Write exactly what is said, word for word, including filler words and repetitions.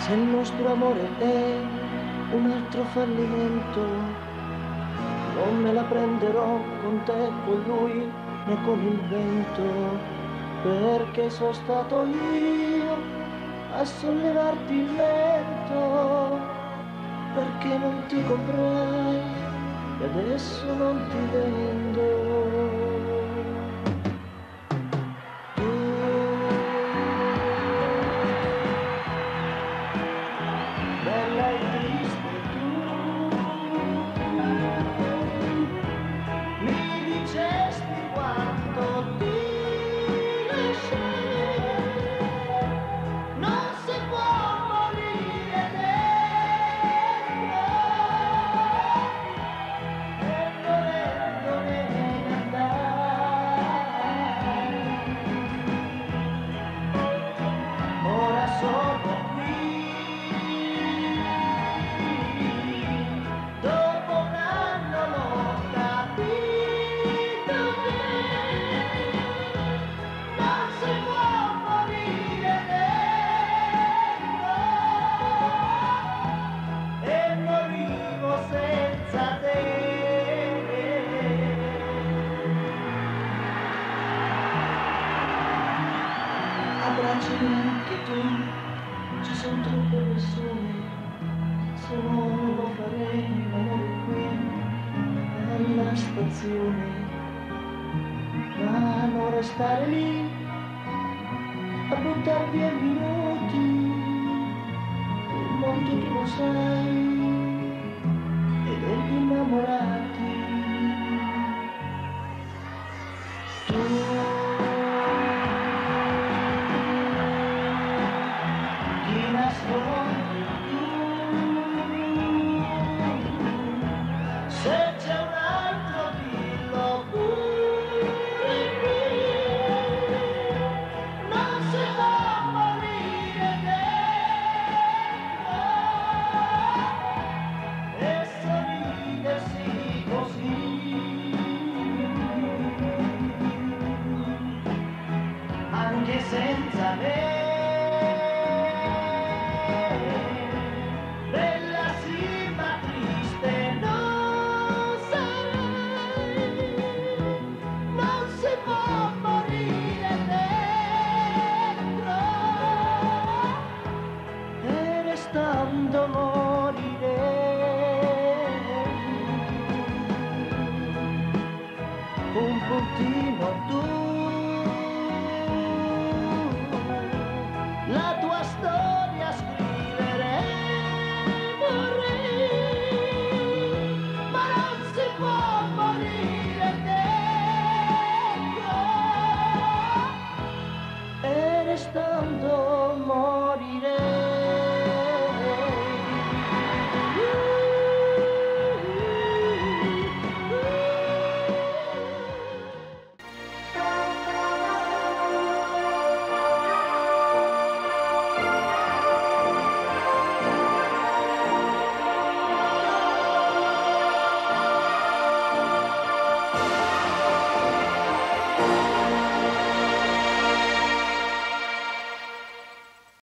Se il nostro amore è un altro fallimento, non me la prenderò con te, con lui, né con il vento, perché sono stato io a sollevarti il vento, perché non ti comprai e adesso non ti vendo. Bella e triste tu, mi dicesti quanto ti lasciai, non si può morire dentro, e volendone andare, ora sono qui. Dopo un anno l'ho capito che non si può morire dentro, e morivo senza te. Abbracciami anche tu, ci sono troppe persone, se no non lo farei l'amore qui alla stazione, ma non restare lì a buttar via minuti, il mondo tu lo sai, e degli innamorati. Tu ti nascondi tu, se c'è un altro dillo pure qui, non si può morire dentro, e sorridersi così, anche senza me. Bella sì ma triste non sarai, non si può morire dentro, e restando morire. Un puntino tu